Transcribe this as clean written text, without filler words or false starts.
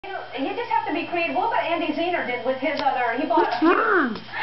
You just have to be creative. What about Andy Zehner did with his other? He bought. What's wrong?